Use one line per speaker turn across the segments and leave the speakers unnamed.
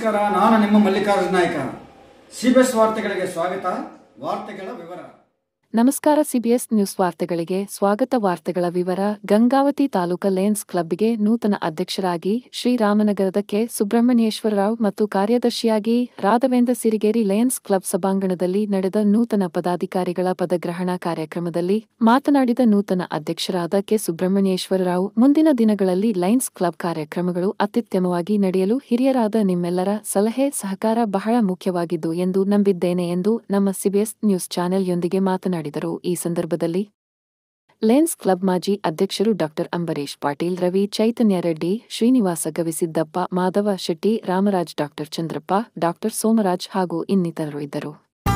ನಮಸ್ಕಾರ. ನಾನು ನಿಮ್ಮ ಮಲ್ಲಿಕಾರ್ಜುನ ನಾಯ್ಕ. ಸಿಬಿಎಸ್ ವಾರ್ತೆಗಳಿಗೆ ಸ್ವಾಗತ. ವಾರ್ತೆಗಳ ವಿವರ.
ನಮಸ್ಕಾರ. ಸಿಬಿಎಸ್ ನ್ಯೂಸ್ ವಾರ್ತೆಗಳಿಗೆ ಸ್ವಾಗತ. ವಾರ್ತೆಗಳ ವಿವರ. ಗಂಗಾವತಿ ತಾಲೂಕಾ ಲಯನ್ಸ್ ಕ್ಲಬ್ಗೆ ನೂತನ ಅಧ್ಯಕ್ಷರಾಗಿ ಶ್ರೀರಾಮನಗರದ ಕೆ ಸುಬ್ರಹ್ಮಣ್ಯೇಶ್ವರರಾವ್ ಮತ್ತು ಕಾರ್ಯದರ್ಶಿಯಾಗಿ ರಾಘವೇಂದ್ರ ಸಿರಿಗೇರಿ ಲಯನ್ಸ್ ಕ್ಲಬ್ ಸಭಾಂಗಣದಲ್ಲಿ ನಡೆದ ನೂತನ ಪದಾಧಿಕಾರಿಗಳ ಪದಗ್ರಹಣ ಕಾರ್ಯಕ್ರಮದಲ್ಲಿ ಮಾತನಾಡಿದ ನೂತನ ಅಧ್ಯಕ್ಷರಾದ ಕೆ ಸುಬ್ರಹ್ಮಣ್ಯೇಶ್ವರರಾವ್, ಮುಂದಿನ ದಿನಗಳಲ್ಲಿ ಲಯನ್ಸ್ ಕ್ಲಬ್ ಕಾರ್ಯಕ್ರಮಗಳು ಅತ್ಯುತ್ತಮವಾಗಿ ನಡೆಯಲು ಹಿರಿಯರಾದ ನಿಮ್ಮೆಲ್ಲರ ಸಲಹೆ ಸಹಕಾರ ಬಹಳ ಮುಖ್ಯವಾಗಿದ್ದು ಎಂದು ನಂಬಿದ್ದೇನೆ ಎಂದು ನಮ್ಮ ಸಿಬಿಎಸ್ ನ್ಯೂಸ್ ಚಾನೆಲ್ಯೊಂದಿಗೆ ಮಾತನಾಡಿದರು. ಈ ಸಂದರ್ಭದಲ್ಲಿ ಲಯನ್ಸ್ ಕ್ಲಬ್ ಮಾಜಿ ಅಧ್ಯಕ್ಷರು ಡಾ ಅಂಬರೀಶ್ ಪಾಟೀಲ್, ರವಿ, ಚೈತನ್ಯ ರೆಡ್ಡಿ, ಶ್ರೀನಿವಾಸ ಗವಿಸಿದ್ದಪ್ಪ, ಮಾಧವ ಶೆಟ್ಟಿ, ರಾಮರಾಜ್, ಡಾ ಚಂದ್ರಪ್ಪ, ಡಾ ಸೋಮರಾಜ್ ಹಾಗೂ ಇನ್ನಿತರರು ಇದ್ದರು.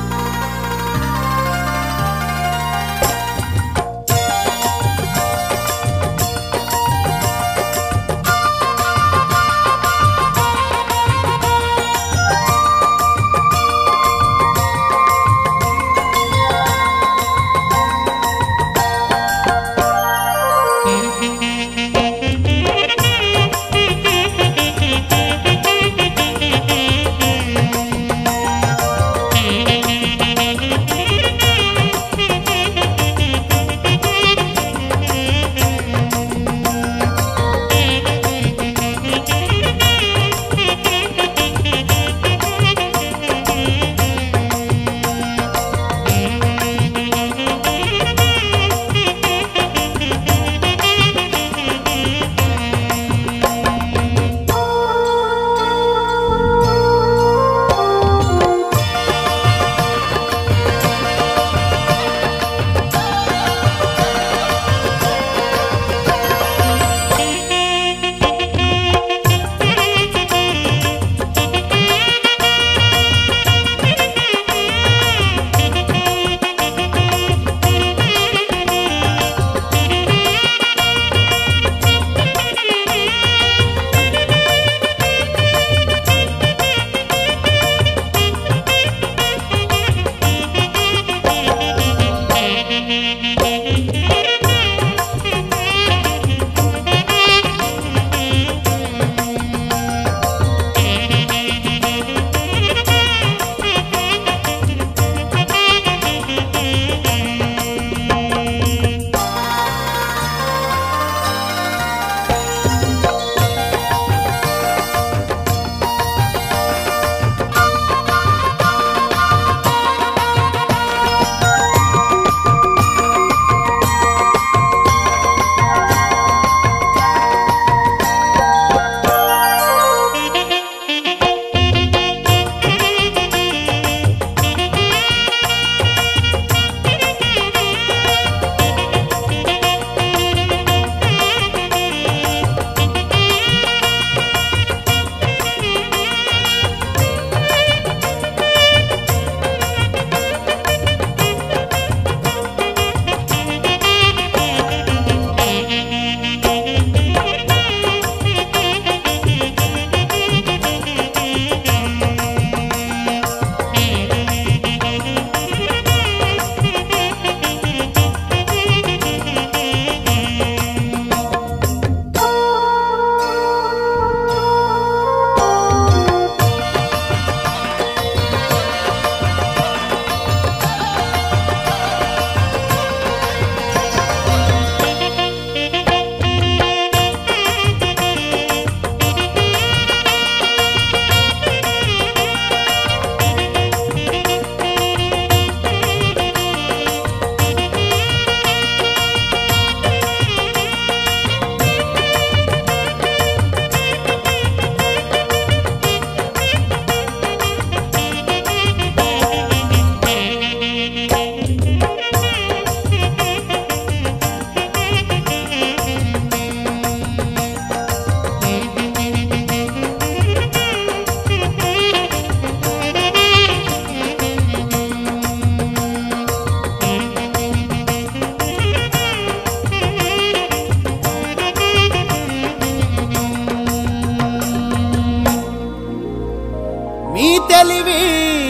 మీ తెలివి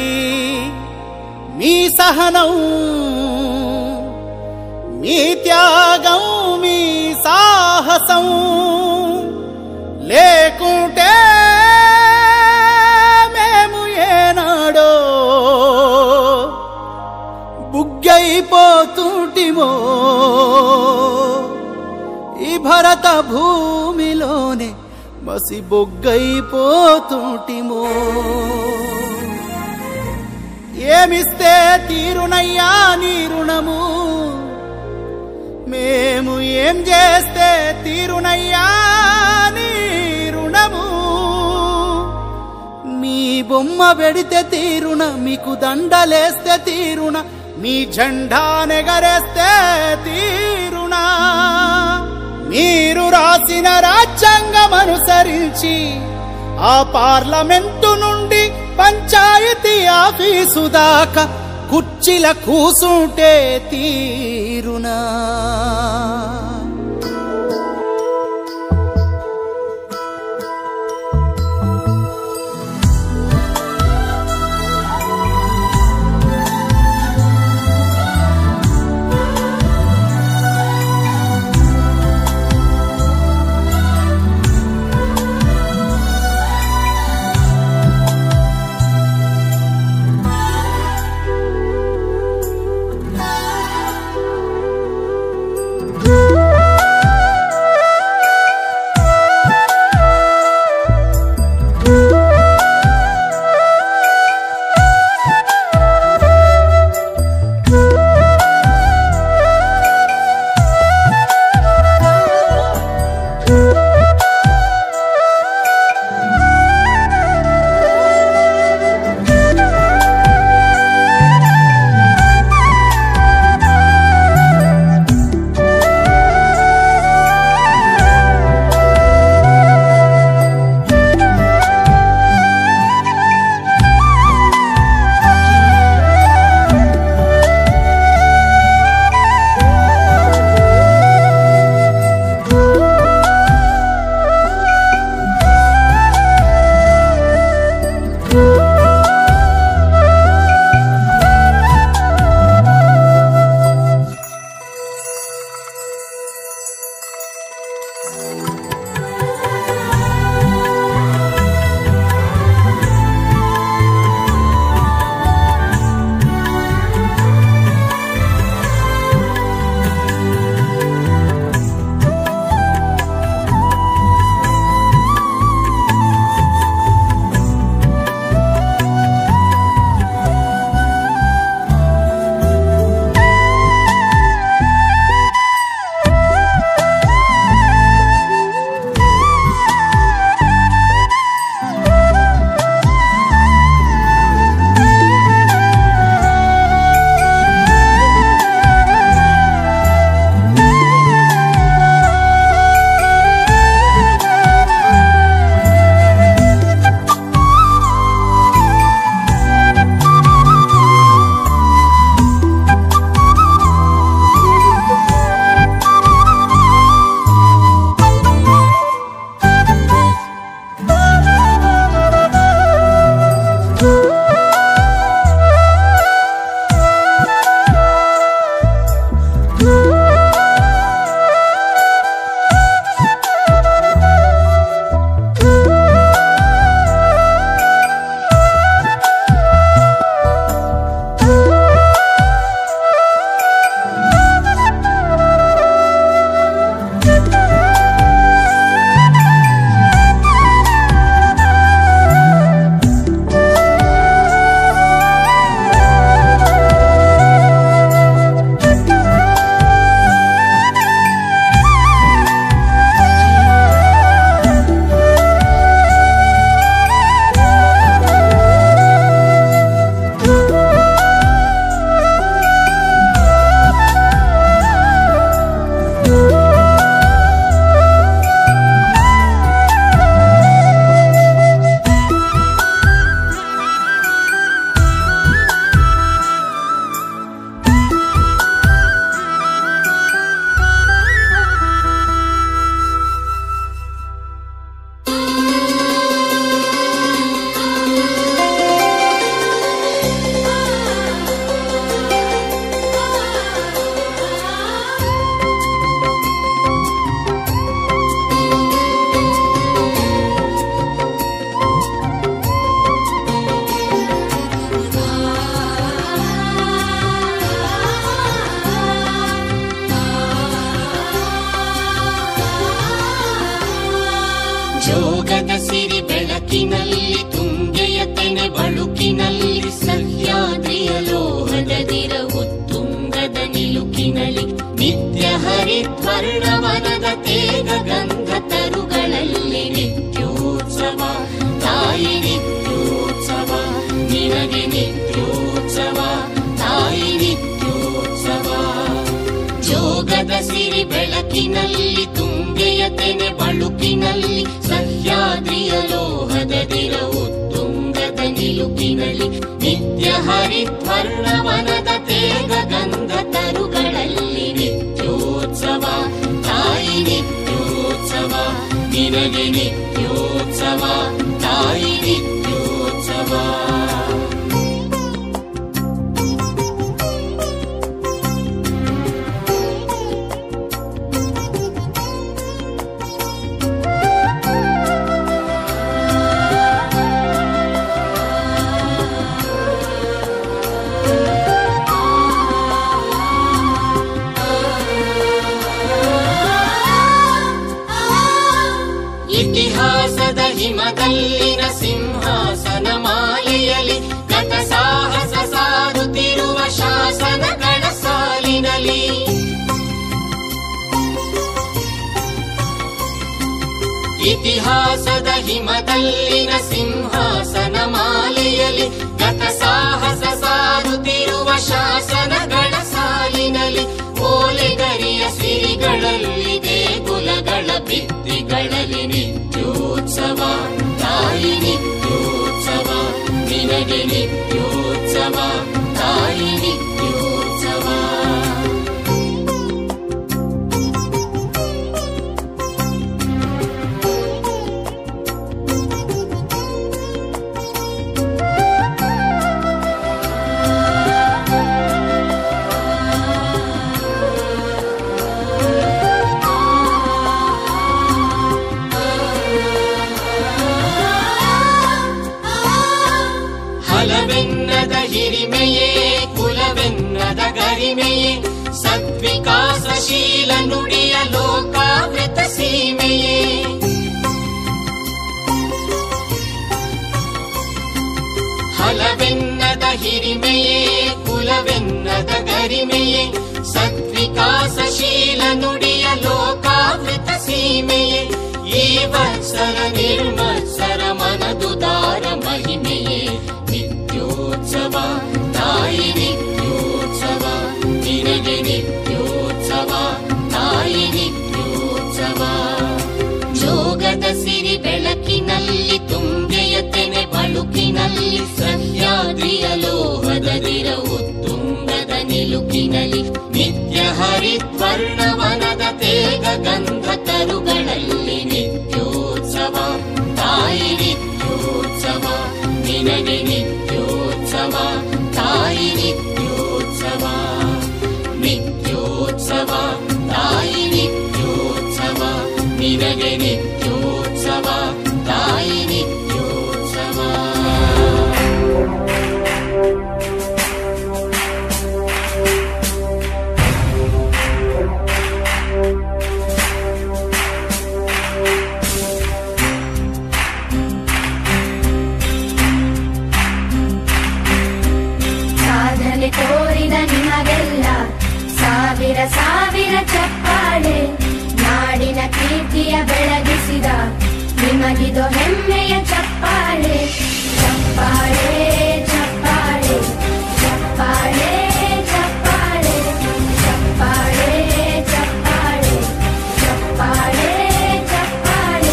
మీ సహనం మీ త్యాగం మీ సాహసం లేకుంటే పోతుంటిమో ఈ భరత భూమిలోనే మసి బొగ్గైపోతుంటిమో ఏమిస్తే తీరునయ్యా నీ రుణము మేము ఏం చేస్తే తీరునయ్యా నీ రుణము మీ బొమ్మ పెడితే తీరున మీకు దండలేస్తే తీరున మీ జెండా నెగరేస్తే తీరునా మీరు రాసిన రాజ్యాంగం అనుసరించి ఆ పార్లమెంటు నుండి పంచాయతీ ఆఫీసు దాకా కుర్చీల కూసుంటే తీరునా
ಜೋಗದ ಸಿರಿ ಬೆಳಕಿನಲ್ಲಿ ತುಂಗೆಯ ತೆನೆ ಬಳುಕಿನಲ್ಲಿ ಸಹ್ಯಾದ್ರಿಯ ಲೋಹದದಿರ ಉತ್ತುಂಗದ ನಿಲುಕಿನಲ್ಲಿ ನಿತ್ಯ ಹರಿದ್ವರ್ಣವನದ ತೇಗ ಗಂಧ ತರುಗಳಲ್ಲಿ ನಿತ್ಯೋತ್ಸವ ತಾಯಿ ನಿತ್ಯೋತ್ಸವ ನಿನಗೆ ನಿತ್ಯೋತ್ಸವ ತಾಯಿ ನಿತ್ಯೋತ್ಸವ. ಜೋಗದ ಸಿರಿ ಬೆಳಕಿನಲ್ಲಿ ತುಂಗೆಯ ತೆನೆ ಬಳುಕಿನಲ್ಲಿ ಸಹ್ಯಾದ್ರಿಯ ಲೋಹದದಿರ ಉತ್ತುಂಗದ ನಿಲುಕಿನಲ್ಲಿ ನಿತ್ಯ ಹರಿದ್ವರ್ಣವನದ ತೇಗ ಗಂಧ ತರುಗಳಲ್ಲಿ ನಿತ್ಯೋತ್ಸವ ತಾಯಿ ನಿತ್ಯೋತ್ಸವ ನಿನಗೆ ನಿತ್ಯೋತ್ಸವ ತಾಯಿ ನಿತ್ಯೋತ್ಸವ. ಇತಿಹಾಸದ ಹಿಮದಲ್ಲಿನ ಸಿಂಹಾಸನ ಮಾಲೆಯಲ್ಲಿ ಗತ ಸಾಹಸ ಸಾರುತ್ತಿರುವ ಶಾಸನಗಳ ಸಾಲಿನಲ್ಲಿ ಇತಿಹಾಸದ ಹಿಮದಲ್ಲಿನ ಸಿಂಹಾಸನ ಮಾಲೆಯಲ್ಲಿ ಗತ ಸಾಹಸ ಸಾರುತ್ತಿರುವ ಶಾಸನಗಳ ಸಾಲಿನಲ್ಲಿ ಓಲೆಗರಿಯ ಸಿರಿಗಳಲ್ಲಿ ದೇಗುಲಗಳ ಭಿತ್ತಿಗಳಲ್ಲಿ ನಿತ್ಯೋತ್ಸವ ತಾಯಿ ನಿತ್ಯೋತ್ಸವ ನಿನಗೆ ನಿತ್ಯೋತ್ಸವ ತಾಯಿ ನಿತ್ಯೋತ್ಸವ. ಹಲವೆನ್ನದ ಹಿರಿಮೆಯೇ ಕುಲವೆನ್ನದ ಗರಿಮೆಯೇ ಸದ್ವಿಕಾಸಶೀಲ ನುಡಿಯ ಲೋಕಾವೃತ ಸೀಮೆಯೇ ಹಲವೆನ್ನದ ಹಿರಿಮೆಯೇ ಕುಲವೆನ್ನದ ಗರಿಮೆಯೇ ಸದ್ವಿಕಾಸಶೀಲ ನುಡಿಯ ಲೋಕಾವೃತ ಸೀಮೆಯೇ ಈ ವತ್ಸರ ನಿರ್ಮತ್ಸರ ಮನದುದಾರ ಮಹಿಮೆಯೇ ನಿತ್ಯೋತ್ಸವ ತಾಯಿ ನಿತ್ಯೋತ್ಸವ ನಿನಗೆ ನಿತ್ಯೋತ್ಸವ ತಾಯಿ ನಿತ್ಯೋತ್ಸವ. ಜೋಗದ ಸಿರಿ ಬೆಳಕಿನಲ್ಲಿ ತುಂಗೆಯ ತೆನೆ ಬಳುಕಿನಲ್ಲಿ ಸಹ್ಯಾದ್ರಿಯ ಲೋಹದದಿರ ಉತ್ತುಂಗದ ನಿಲುಕಿನಲ್ಲಿ ನಿತ್ಯ ಹರಿದ್ವರ್ಣವನದ ತೇಗ ಗಂಧ ತರುಗಳಲ್ಲಿ ನಿತ್ಯೋತ್ಸವ ತಾಯಿ ನಿತ್ಯೋತ್ಸವ ನಿನಗೆ ನಿತ್ಯೋತ್ಸವ ತಾಯಿ ನಿತ್ಯೋತ್ಸವ ನಿತ್ಯೋತ್ಸವ ತಾಯಿ ನಿತ್ಯೋತ್ಸವ ನಿನಗೆ ನಿತ್ಯೋತ್ಸವ ತಾಯಿ ನಿತ್ಯೋತ್ಸವ.
ತೋರಿದ ನಿಮಗೆಲ್ಲ ಸಾವಿರ ಸಾವಿರ ಚಪ್ಪಾಳೆ ನಾಡಿನ ಕೀರ್ತಿಯ ಬೆಳಗಿಸಿದ ನಿಮಗಿದು ಹೆಮ್ಮೆಯ ಚಪ್ಪಾಳೆ ಚಪ್ಪಾಳೆ ಚಪ್ಪಾಳೆ ಚಪ್ಪಾಳೆ ಚಪ್ಪಾಳೆ ಚಪ್ಪಾಳೆ ಚಪ್ಪಾಳೆ ಚಪ್ಪಾಳೆ ಚಪ್ಪಾಳೆ.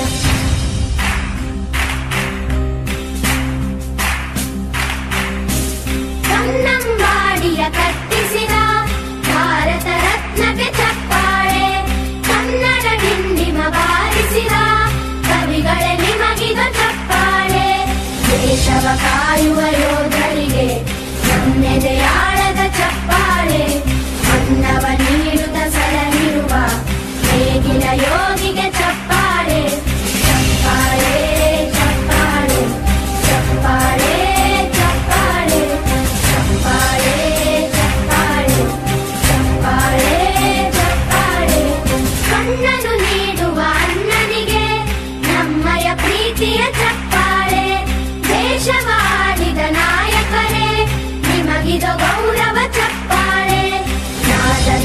ಕನ್ನಂಬಾಡಿಯ ಕಟ್ಟಿಸಿದ ಭಾರತ ರತ್ನಕ್ಕೆ ಚಪ್ಪಾಳೆ ಕನ್ನಡ ಡಿಂಡಿಮ ಬಾರಿಸಿದ ಕವಿಗಳೇ ನಿಮಗಿದು ಚಪ್ಪಾಳೆ. ದೇಶವ ಕಾಯುವ ಯೋಧರಿಗೆ ನಮ್ಮೆದೆಯಾಳದ ಚಪ್ಪಾಳೆ ಅನ್ನವ ನೀಡುತ್ತ ಸಲಹಿರುವ ನೇಗಿಲ ಯೋಗಿಗೆ ಚಪ್ಪಾಳೆ ಚಪ್ಪಾಳೆ ಚಪ್ಪಾಳೆ ಚಪ್ಪಾಳೆ ಚಪ್ಪಾಳೆ ಚಪ್ಪಾಳೆ ಚಪ್ಪಾಳೆ ಚಪ್ಪಾಳೆ ಚಪ್ಪಾಳೆ. ಕಣ್ಣನು ನೀಡುವ ಅಣ್ಣನಿಗೆ ನಮ್ಮಯ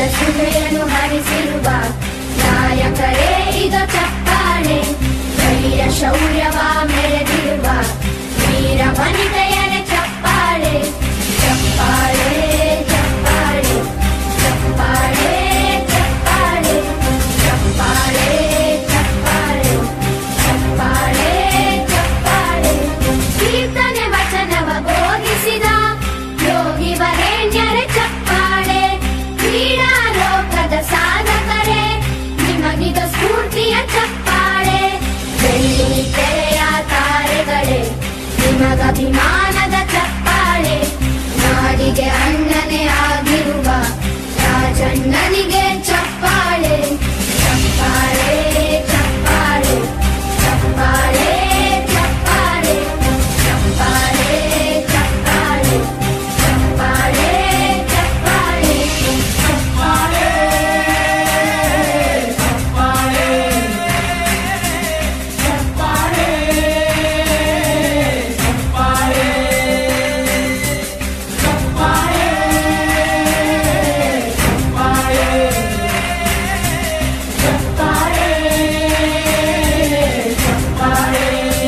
ತ್ಯಾಗದ ಸುಧೆಯನ್ನು ಹರಿಸಿರುವ ನಾಯಕರೇ ಇದು ಚಪ್ಪಾಳೆ. ಧೈರ್ಯ ಶೌರ್ಯವ ಮೆರೆದಿರುವ ವೀರ ವನಿತೆಯರ ಚಪ್ಪಾಳೆ. ಚಪ್ಪಾಳೆ ಚಪ್ಪಾಳೆ ಚಪ್ಪಾಳೆ ಚಪ್ಪಾಳೆ ಚಪ್ಪಾಳೆ ಚಪ್ಪಾಳೆ ಚಪ್ಪಾಳೆ ಚಪ್ಪಾಳೆ. ಕೀರ್ತನೆ ವಚನವ ಬೋಧಿಸಿದ ಯೋಗಿ ವರೇಣ್ಯರ ಚಪ್ಪಾಳೆ. ಕ್ರೀಡಾ ಲೋಕದ ಸಾಧಕರೇ ನಿಮಗಿದ ಸ್ಫೂರ್ತಿಯ ಚಪ್ಪಾಳೆ. ಬೆಳ್ಳಿ ತೆರೆಯ ತಾರೆಗಳೇ ನಿಮಗಭಿಮಾನದ ಚಪ್ಪಾಳೆ. ನಾಡಿಗೆ ಅಣ್ಣನೇ ಆಗಿರುವ ರಾಜಣ್ಣನಿಗೆ ಚಪ್ಪಾಳೆ. ಚಪ್ಪಾಳೆ ಚಪ್ಪಾಳೆ ಚಪ್ಪಾಳೆ ಚಪ್ಪಾಳೆ ಚಪ್ಪಾಳೆ ಚಪ್ಪಾಳೆ ಚಪ್ಪಾಳೆ ಚಪ್ಪಾಳೆ ಚಪ್ಪಾಳೆ ಚಪ್ಪಾಳೆ ಚಪ್ಪಾಳೆ ಚಪ್ಪಾಳೆ ಚಪ್ಪಾಳೆ ಚಪ್ಪಾಳೆ ಚಪ್ಪಾಳೆ.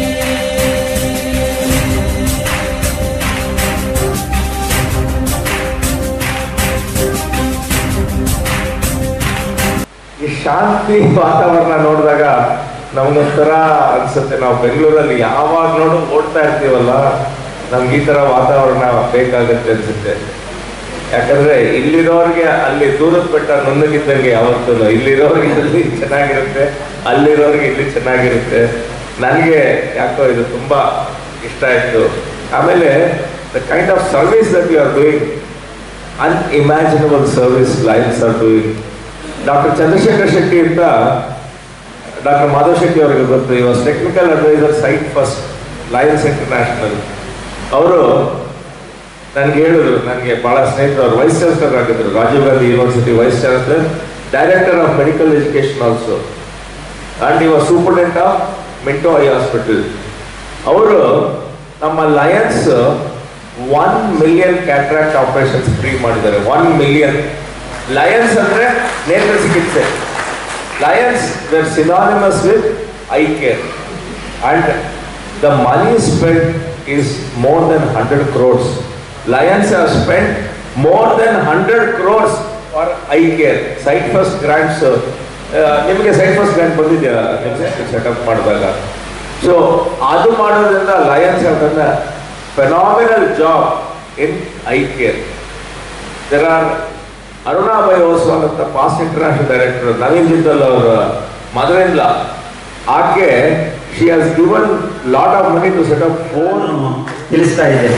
ಈ ಶಾಂತಿ ವಾತಾವರಣ ನೋಡಿದಾಗ ನಮ್ಗೊಂಥರ ಅನ್ಸುತ್ತೆ. ನಾವು ಬೆಂಗಳೂರಲ್ಲಿ ಯಾವಾಗ ನೋಡು ಓಡ್ತಾ ಇರ್ತೀವಲ್ಲ, ನಮ್ಗೆ ಈ ತರ ವಾತಾವರಣ ಬೇಕಾಗುತ್ತೆ ಅನ್ಸುತ್ತೆ. ಯಾಕಂದ್ರೆ ಇಲ್ಲಿರೋರ್ಗೆ ಅಲ್ಲಿ ದೂರದ ಬೆಟ್ಟ ನುಣ್ಣಗಿದ್ದಂಗೆ ಯಾವತ್ತೂ ಇಲ್ಲಿರೋರ್ಗೆ ಅಲ್ಲಿ ಚೆನ್ನಾಗಿರುತ್ತೆ, ಅಲ್ಲಿರೋರ್ಗೆ ಇಲ್ಲಿ ಚೆನ್ನಾಗಿರುತ್ತೆ. ನನಗೆ ಯಾಕೋ ಇದು ತುಂಬಾ ಇಷ್ಟ ಆಯ್ತು. ಆಮೇಲೆ the kind of service that you are doing, unimaginable service Lions are doing. Doctor Chandrashekhar Shetty ಅಂತ ಡಾಕ್ಟರ್ ಮಾಧವ್ ಶೆಟ್ಟಿ ಅವರಿಗೆ ಗೊತ್ತು. He was technical advisor sight first Lions International. ಅವರು ನನಗೆ ಹೇಳಿದ್ರು, ನನಗೆ ಬಹಳ ಸ್ನೇಹಿತರು, ಅವರು ವೈಸ್ ಚಾನ್ಸಲರ್ ಆಗಿದ್ರು, Rajiv Gandhi university vice chancellor, director of medical education also, and he was superintendent of Minto eye hospital. ಅವರು ನಮ್ಮ Lions 1 million cataract operations free ಮಾಡಿದ್ದಾರೆ. 1 million. ಲಯನ್ಸ್ ಅಂದ್ರೆ ನೇತ್ರ ಚಿಕಿತ್ಸೆ. Lions were synonymous with eye care, and the money spent is more than 100 crores. Lions have spent more than 100 crores for eye care. Sight First grants, ನಿಮಗೆ Sight First grant ಬಂದಿದೆಯಾ ನಿಮಗೆ setup ಮಾಡಿದಾಗ? So ಅದು ಮಾಡೋದ್ರಿಂದ Lions have done a phenomenal job in eye care. There are Arunabai Oswal ಅಂತ past international director, Naveen Jindal ಅವರ mother-in-law. ಆಕೆ she has given lot of money to set up 4
ತಿಳಿಸ್ತಾ ಇದ್ದೇನೆ.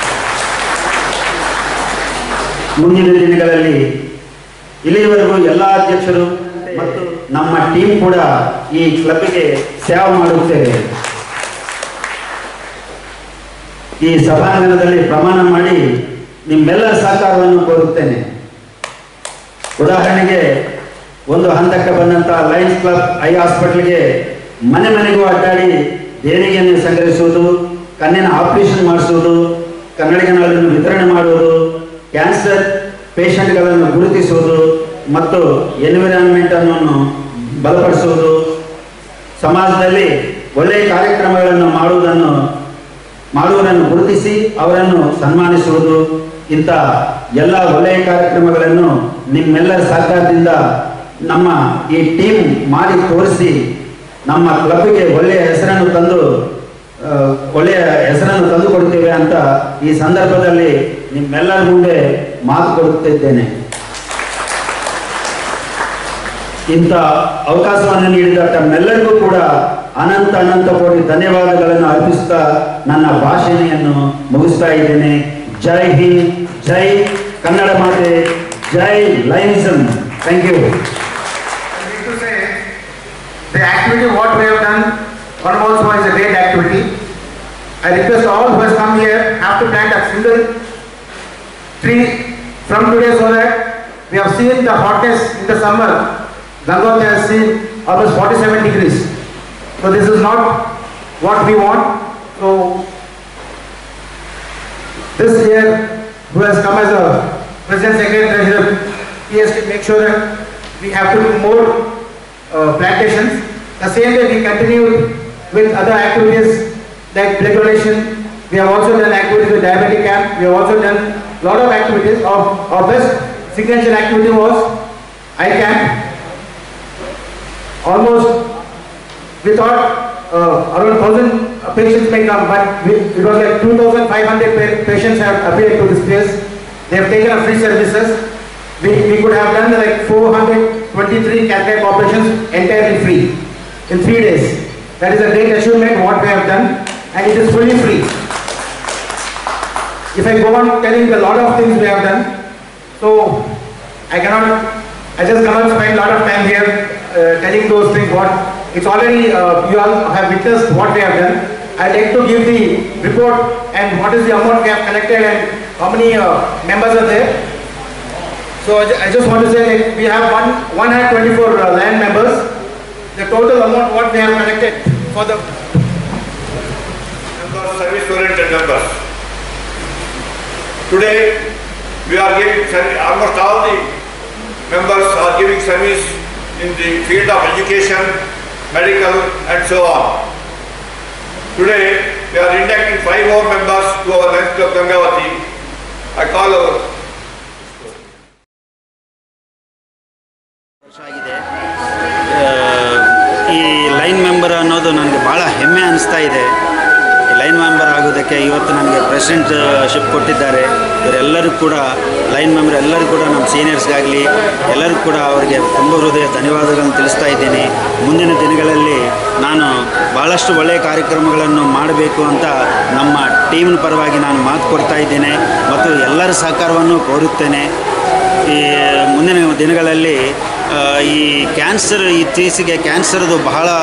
ಮುಂದಿನ ದಿನಗಳಲ್ಲಿ ಇಲ್ಲಿಯವರೆಗೂ ಎಲ್ಲ ಅಧ್ಯಕ್ಷರು ಮತ್ತು ನಮ್ಮ ಟೀಮ್ ಕೂಡ ಈ ಕ್ಲಬ್ಗೆ ಸೇವೆ ಮಾಡುತ್ತೇವೆ. ಈ ಸಭಾಂಗಣದಲ್ಲಿ ಪ್ರಮಾಣ ಮಾಡಿ ನಿಮ್ಮೆಲ್ಲರ ಸಹಕಾರವನ್ನು ಕೋರುತ್ತೇನೆ. ಉದಾಹರಣೆಗೆ, ಒಂದು ಹಂತಕ್ಕೆ ಬಂದಂಥ ಲಯನ್ಸ್ ಕ್ಲಬ್ ಐ ಹಾಸ್ಪಿಟಲ್ಗೆ ಮನೆ ಮನೆಗೂ ಅಡ್ಡಾಡಿ ದೇಣಿಗೆಯನ್ನು ಸಂಗ್ರಹಿಸುವುದು, ಕಣ್ಣಿನ ಆಪರೇಷನ್ ಮಾಡಿಸುವುದು, ಕನ್ನಡಿಗಗಳನ್ನು ವಿತರಣೆ ಮಾಡುವುದು, ಕ್ಯಾನ್ಸರ್ ಪೇಷಂಟ್ಗಳನ್ನು ಗುರುತಿಸುವುದು ಮತ್ತು ಎನ್ವಿರಾನ್ಮೆಂಟನ್ನು ಬಲಪಡಿಸುವುದು, ಸಮಾಜದಲ್ಲಿ ಒಳ್ಳೆಯ ಕಾರ್ಯಕ್ರಮಗಳನ್ನು ಮಾಡುವುದನ್ನು ಗುರುತಿಸಿ ಅವರನ್ನು ಸನ್ಮಾನಿಸುವುದು, ಇಂಥ ಎಲ್ಲ ಒಳ್ಳೆಯ ಕಾರ್ಯಕ್ರಮಗಳನ್ನು ನಿಮ್ಮೆಲ್ಲರ ಸಹಕಾರದಿಂದ ನಮ್ಮ ಈ ಟೀಮ್ ಮಾಡಿ ತೋರಿಸಿ ನಮ್ಮ ಕ್ಲಬ್ಗೆ ಒಳ್ಳೆಯ ಹೆಸರನ್ನು ತಂದು ಕೊಡ್ತೇವೆ ಅಂತ ಈ ಸಂದರ್ಭದಲ್ಲಿ ನಿಮ್ಮೆಲ್ಲರ ಮುಂದೆ ಮಾತು ಕೊಡುತ್ತಿದ್ದೇನೆ. ಇಂಥ ಅವಕಾಶವನ್ನು ನೀಡಿದ ತಮ್ಮೆಲ್ಲರಿಗೂ ಕೂಡ ಅನಂತ ಕೋಟಿ ಧನ್ಯವಾದಗಳನ್ನು ಅರ್ಪಿಸುತ್ತಾ ನನ್ನ ಭಾಷಣೆಯನ್ನು ಮುಗಿಸ್ತಾ ಇದ್ದೇನೆ. ಜೈ ಹಿಂದ್, ಜೈ ಕನ್ನಡ ಮಾತೆ, ಜೈ Lionism. Thank you.
The activity what we have done on Mahotsav is a great activity. I request all who has come here have to plant a single tree from today, so that we have seen the hottest in the summer. Gangavati has seen almost 47 degrees. So this is not what we want. So this year who has come as a President Secretary Treasurer he has to make sure that we have to do more plantations. The same way we continue with other activities like blood donation. We have also done activities with diabetic camp. We have also done a lot of activities. Our best signature activity was eye camp. Almost, we thought around 1,000 patients may come, but it was like 2,500 patients have appeared to this place. They have taken up free services. We could have done like 423 cataract operations entirely free in 3 days. That is a great achievement what we have done, and it is fully free. If I go on telling a lot of things we have done, so I just cannot spend a lot of time here telling those things. It's already, you all have witnessed what we have done. I'd like to give the report and what is the amount we have collected and how many members are there. So I just want to say we have 124 land members. The total amount what we have collected for the
service-oriented members. Today we are giving service, almost all the members are giving service in the field of education, medical and so on. Today we are inducting 5 more members to our Lions Club Gangavati. I call our
ಈ lion member ಅನ್ನೋದು ನನಗೆ ಭಾಳ ಹೆಮ್ಮೆ ಅನಿಸ್ತಾ ಇದೆ. ಈ lion member ಆಗೋದಕ್ಕೆ ಇವತ್ತು ನನಗೆ ಪ್ರೆಸಿಡೆಂಟ್ಶಿಪ್ ಕೊಟ್ಟಿದ್ದಾರೆ. ಇವರೆಲ್ಲರೂ ಕೂಡ ಲೈನ್ ಮೆಂಬರ್ ಎಲ್ಲರೂ ಕೂಡ ನಮ್ಮ ಸೀನಿಯರ್ಸ್ಗಾಗಲಿ ಎಲ್ಲರೂ ಕೂಡ ಅವರಿಗೆ ತುಂಬ ಹೃದಯ ಧನ್ಯವಾದಗಳನ್ನು ತಿಳಿಸ್ತಾ ಇದ್ದೀನಿ. ಮುಂದಿನ ದಿನಗಳಲ್ಲಿ ನಾನು ಭಾಳಷ್ಟು ಒಳ್ಳೆಯ ಕಾರ್ಯಕ್ರಮಗಳನ್ನು ಮಾಡಬೇಕು ಅಂತ ನಮ್ಮ ಟೀಮ್ನ ಪರವಾಗಿ ನಾನು ಮಾತು ಕೊಡ್ತಾ ಇದ್ದೇನೆ ಮತ್ತು ಎಲ್ಲರ ಸಹಕಾರವನ್ನು ಕೋರುತ್ತೇನೆ. ಈ ಮುಂದಿನ ದಿನಗಳಲ್ಲಿ ಈ ಕ್ಯಾನ್ಸರ್ ಇತ್ತೀಚೆಗೆ ಕ್ಯಾನ್ಸರ್ದು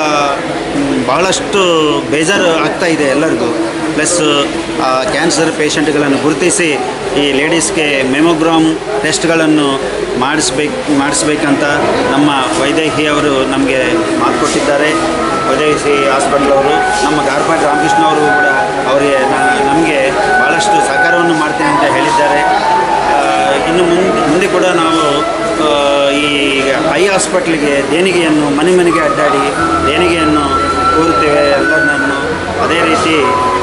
ಬಹಳಷ್ಟು ಬೇಜಾರು ಆಗ್ತಾ ಇದೆ ಎಲ್ಲರಿಗೂ. ಪ್ಲಸ್ ಕ್ಯಾನ್ಸರ್ ಪೇಷಂಟ್ಗಳನ್ನು ಗುರುತಿಸಿ ಈ ಲೇಡೀಸ್ಗೆ ಮೆಮೊಗ್ರಾಮ್ ಟೆಸ್ಟ್ಗಳನ್ನು ಮಾಡಿಸ್ಬೇಕಂತ ನಮ್ಮ ವೈದೇಹಿ ಅವರು ನಮಗೆ ಮಾತು ಕೊಟ್ಟಿದ್ದಾರೆ. ವೈದೇಹಿ ಹಾಸ್ಪಿಟಲ್ ಅವರು ನಮ್ಮ ಗಾರ್ಪಾಟ್ ರಾಮಕೃಷ್ಣ ಅವರು ಕೂಡ ಅವರಿಗೆ ನಮಗೆ ಭಾಳಷ್ಟು ಸಹಕಾರವನ್ನು ಮಾಡ್ತೀನಿ ಅಂತ ಹೇಳಿದ್ದಾರೆ. ಇನ್ನು ಮುಂದೆ ಕೂಡ ನಾವು ಈ ಐ ಹಾಸ್ಪಿಟ್ಲಿಗೆ ದೇಣಿಗೆಯನ್ನು ಮನೆಗೆ ಅಡ್ಡಾಡಿ ದೇಣಿಗೆಯನ್ನು ಕೋರುತ್ತೇವೆ ಎಲ್ಲರನ್ನು. ಅದೇ ರೀತಿ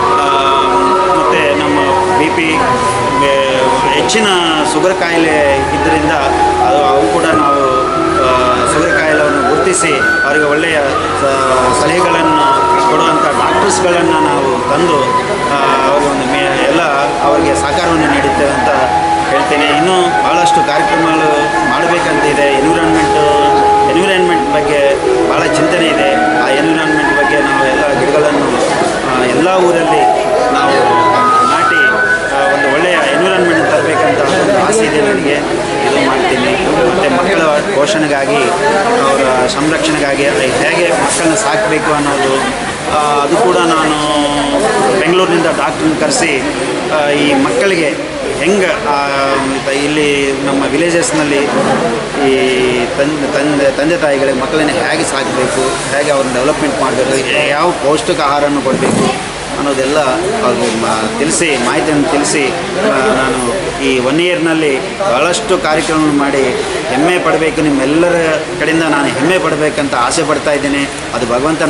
ಮತ್ತು ನಮ್ಮ BP ಹೆಚ್ಚಿನ ಶುಗರ್ ಕಾಯಿಲೆ ಇದ್ದರಿಂದ ಅವು ಕೂಡ ನಾವು ಶುಗರ್ ಕಾಯಿಲೆಯನ್ನು ಗುರುತಿಸಿ ಅವರಿಗೆ ಒಳ್ಳೆಯ ಸಲಹೆಗಳನ್ನು ಕೊಡುವಂಥ ಡಾಕ್ಟರ್ಸ್ಗಳನ್ನು ನಾವು ತಂದು ಅವ್ರಿಗೆ ಎಲ್ಲ ಅವರಿಗೆ ಸಹಕಾರವನ್ನು ನೀಡುತ್ತೇವೆ ಅಂತ ಹೇಳ್ತೇನೆ. ಇನ್ನೂ ಭಾಳಷ್ಟು ಕಾರ್ಯಕ್ರಮಗಳು ಮಾಡಬೇಕಂತಿದೆ. ಎನ್ವಿರಾನ್ಮೆಂಟ್ ಬಗ್ಗೆ ಭಾಳ ಚಿಂತನೆ ಇದೆ. ಆ ಎನ್ವಿರಾನ್ಮೆಂಟ್ ಬಗ್ಗೆ ನಾವು ಎಲ್ಲ ಗಿಡಗಳನ್ನು ಎಲ್ಲ ಊರಲ್ಲಿ ನಾವು ನಾಟಿ ಒಂದು ಒಳ್ಳೆಯ ಎನ್ವಿರಾನ್ಮೆಂಟ್ ತರಬೇಕಂತ ಒಂದು ಆಸೆ ಇದೆ ನನಗೆ. ಇದು ಮಾಡ್ತೀನಿ. ಮತ್ತು ಮಕ್ಕಳ ಪೋಷಣೆಗಾಗಿ ಅವರ ಸಂರಕ್ಷಣೆಗಾಗಿ ಹೇಗೆ ಮಕ್ಕಳನ್ನ ಸಾಕಬೇಕು ಅನ್ನೋದು ಅದು ಕೂಡ ನಾನು ಬೆಂಗಳೂರಿನಿಂದ ಡಾಕ್ಟ್ರನ್ನ ಕರೆಸಿ ಈ ಮಕ್ಕಳಿಗೆ ಹೆಂಗೆ ಇಲ್ಲಿ ನಮ್ಮ ವಿಲೇಜಸ್ನಲ್ಲಿ ಈ ತಂದೆ ತಾಯಿಗಳಿಗೆ ಮಕ್ಕಳನ್ನ ಹೇಗೆ ಸಾಕಬೇಕು, ಹೇಗೆ ಅವ್ರನ್ನ ಡೆವಲಪ್ಮೆಂಟ್ ಮಾಡಬೇಕು, ಯಾವ ಪೌಷ್ಟಿಕ ಆಹಾರವನ್ನು ಕೊಡಬೇಕು ಅನ್ನೋದೆಲ್ಲ ಅವ್ರಿಗೆ ಮಾಹಿತಿಯನ್ನು ತಿಳಿಸಿ ನಾನು ಈ 1 ಇಯರ್ನಲ್ಲಿ ಭಾಳಷ್ಟು ಕಾರ್ಯಕ್ರಮ ಮಾಡಿ ಹೆಮ್ಮೆ ಪಡಬೇಕು. ನಿಮ್ಮೆಲ್ಲರ ಕಡೆಯಿಂದ ನಾನು ಹೆಮ್ಮೆ ಪಡಬೇಕಂತ ಆಸೆ ಪಡ್ತಾ ಇದ್ದೇನೆ. ಅದು ಭಗವಂತ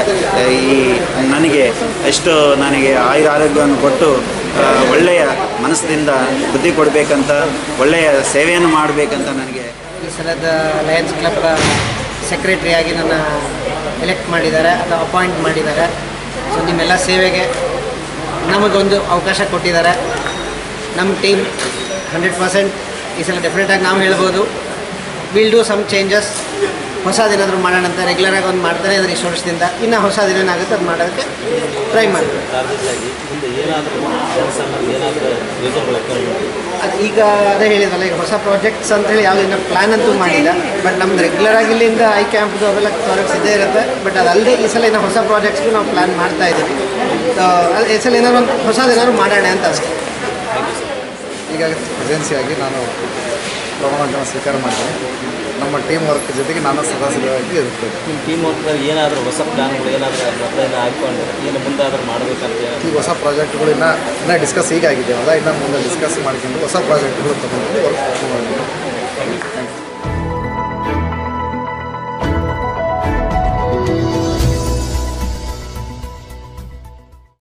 ನನಗೆ ಎಷ್ಟು ನನಗೆ ಆರೋಗ್ಯವನ್ನು ಕೊಟ್ಟು ಒಳ್ಳೆಯ ಮನಸ್ಸಿನಿಂದ ಬುದ್ಧಿ ಕೊಡಬೇಕಂತ ಒಳ್ಳೆಯ ಸೇವೆಯನ್ನು ಮಾಡಬೇಕಂತ ನನಗೆ
ಈ ಸಲದ ಲಯನ್ಸ್ ಕ್ಲಬ್ ಸೆಕ್ರೆಟರಿಯಾಗಿ ನನ್ನ ಎಲೆಕ್ಟ್ ಮಾಡಿದ್ದಾರೆ ಅಥವಾ ಅಪಾಯಿಂಟ್ ಮಾಡಿದ್ದಾರೆ. ಸೊ ನಿಮ್ಮೆಲ್ಲ ಸೇವೆಗೆ ನಮಗೊಂದು ಅವಕಾಶ ಕೊಟ್ಟಿದ್ದಾರೆ. ನಮ್ಮ ಟೀಮ್ 100% ಈ ಸಲ ಡೆಫಿನೆಟಾಗಿ ನಾವು ಹೇಳ್ಬೋದು ವಿಲ್ ಡೂ ಸಮ್ ಚೇಂಜಸ್. ಹೊಸದೇನಾದರೂ ಮಾಡೋಣ ಅಂತ ರೆಗ್ಯುಲರಾಗಿ ಒಂದು ಮಾಡ್ತಾನೆ ಇದ್ದಾರೆ ಇಷ್ಟು ವರ್ಷದಿಂದ. ಇನ್ನು ಹೊಸದೇನಾಗುತ್ತೆ ಅದು ಮಾಡೋದಕ್ಕೆ ಟ್ರೈ ಮಾಡ್ತೀವಿ. ಅದು ಈಗ ಅದೇ ಹೇಳಿದ್ವಲ್ಲ, ಈಗ ಹೊಸ ಪ್ರಾಜೆಕ್ಟ್ಸ್ ಅಂತೇಳಿ ಯಾವುದು ಇನ್ನೂ ಪ್ಲ್ಯಾನ್ ಅಂತೂ ಮಾಡಿಲ್ಲ. ಬಟ್ ನಮ್ದು ರೆಗ್ಯುಲರಾಗಿ ಇಲ್ಲಿಂದ ಐ ಕ್ಯಾಂಪ್ದು ಅವೆಲ್ಲ ಪ್ರಾಜೆಕ್ಟ್ಸ್ ಇದ್ದೇ ಇರುತ್ತೆ. ಬಟ್ ಅದಲ್ಲದೆ ಈ ಸಲ ಇನ್ನೂ ಹೊಸ ಪ್ರಾಜೆಕ್ಟ್ಸ್ಗೂ ನಾವು ಪ್ಲ್ಯಾನ್ ಮಾಡ್ತಾ ಇದ್ದೀವಿ. ಈ ಸಲ ಏನಾದ್ರು ಒಂದು ಹೊಸದೇನಾದ್ರು ಮಾಡೋಣ ಅಂತ ಅಷ್ಟೇ.
ಈಗ ಪ್ರೆಸೆನ್ಸಿಯಾಗಿ ನಾನು ಪ್ರಮಾಣ ಸ್ವೀಕಾರ ಮಾಡ್ತೀನಿ. ನಮ್ಮ ಟೀಮ್ ವರ್ಕ್ ಜೊತೆಗೆ ನಾನು ಸದಸ್ಯರಾಗಿ ಇರ್ತೇನೆ.
ನಿಮ್ಮ ಟೀಮ್ ವರ್ಕ್ದಾಗ ಏನಾದರೂ ಹೊಸ ಪ್ಲ್ಯಾನ್ಗಳು ಏನಾದರೂ ಮೊದಲೇ ಹಾಕ್ಕೊಂಡು ಏನು ಮುಂದಾದರೂ ಮಾಡಬೇಕಂತ
ಈ ಹೊಸ ಪ್ರಾಜೆಕ್ಟ್ಗಳು ಇನ್ನೂ ಡಿಸ್ಕಸ್ ಈಗ ಆಗಿದ್ದೇವಲ್ಲ, ಇನ್ನು ಮುಂದೆ ಡಿಸ್ಕಸ್ ಮಾಡ್ಕೊಂಡು ಹೊಸ ಪ್ರಾಜೆಕ್ಟ್ಗಳು ತಗೊಂಡು ವರ್ಕ್ ಮಾಡ್ತೀನಿ. Thank you.